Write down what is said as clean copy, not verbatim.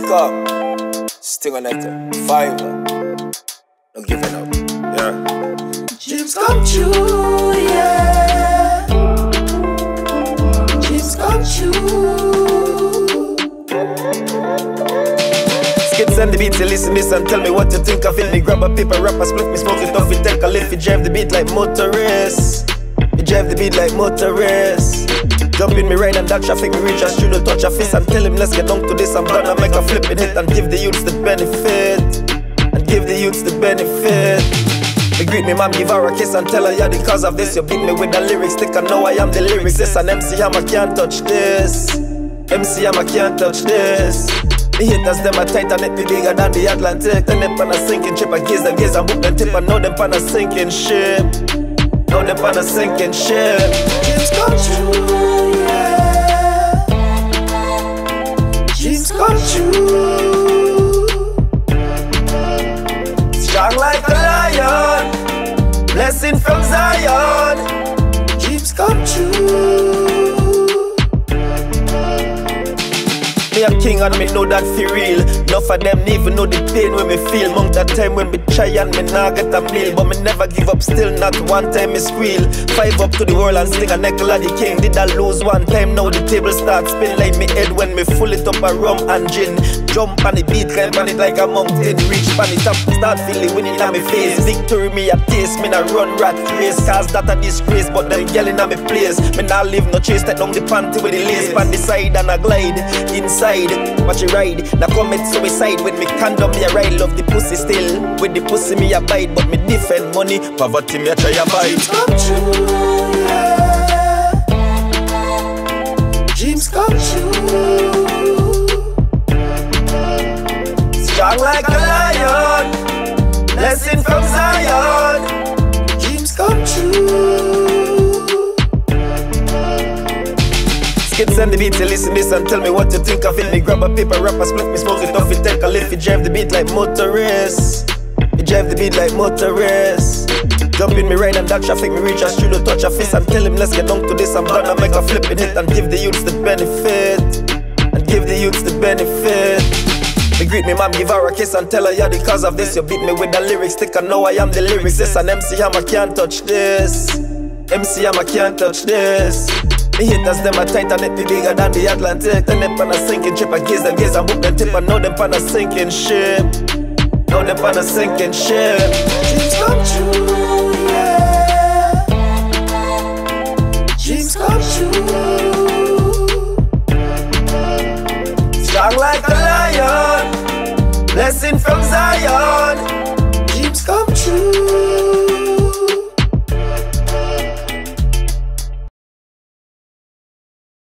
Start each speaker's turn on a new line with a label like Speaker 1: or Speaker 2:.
Speaker 1: come. Sting on it. Fiverr. No giving up. Yeah.
Speaker 2: Dreams come true, yeah. Dreams come true.
Speaker 1: Skits and the beats, you listen this and tell me what you think of it. Me grab a paper, wrap a split, me smoke it off, it take a lift. You drive the beat like motorists. You drive the beat like motorists. Jump in me ride and that traffic, me reach a studio, touch a fist and tell him let's get down to this. I'm gonna make a flipping hit and give the youths the benefit. And give the youths the benefit. Me greet me mom, give her a kiss and tell her yeah, the cause of this. You beat me with the lyrics, stick and now I am the lyrics. This an MC Hammer can't touch this. MC Hammer can't touch this. The haters them are tight and it be bigger than the Atlantic. Then them pan a sinking ship and gaze and book them tip and now them pan a sinking ship. Now them pan a sinking ship.
Speaker 2: Dreams come true, yeah. Dreams come true.
Speaker 1: Strong like a lion, blessing from Zion.
Speaker 2: Dreams come true.
Speaker 1: Me a king and me know that for real. Enough of them even know the pain when me feel. Monk that time when me try and me nah get a meal. But me never give up, still not one time me squeal. 5 up to the world and sing a neckle of the king. Did I lose one time, now the table start spin like me head when me full it up a rum and gin. Jump on the beat, climb on it like a mountain. Reach on the top, start feeling winning on me face. Victory me a taste, me nah run rat race. Cause that a disgrace, but them yelling on me place. Me nah live no chase, take down the panty with the lace. Pan the side and I glide inside. Watch you ride, now commit suicide. With me condom, me a ride, love the pussy still. With the pussy me a bite, but me defend money. Poverty me a try a bite.
Speaker 2: Dreams come true, yeah. Dreams come true.
Speaker 1: Strong like a lion, blessing from Zion.
Speaker 2: Dreams come true.
Speaker 1: Skits and the beats, you listen this and tell me what you think of it. Me grab a paper, wrap a split, me smoke it off, it take a lift. You drive the beat like motorists. You drive the beat like motorists. Jump in me ride and that traffic, me reach a studio, touch a fist and tell him let's get down to this. I'm gonna make a flipping hit and give the youths the benefit. And give the youths the benefit. Me greet me mom, give her a kiss and tell her yeah, the cause of this. You beat me with the lyrics, stick and now I am the lyrics. This an MC Hammer can't touch this. MC Hammer can't touch this. The haters them are tight and it be bigger than the Atlantic. Then them pan a sinking ship and gaze and book them tip and now them pan a sinking ship. Now them pan a sinking ship.
Speaker 2: Dreams come true, yeah. Dreams come true.
Speaker 1: Strong like a lion, blessing from Zion.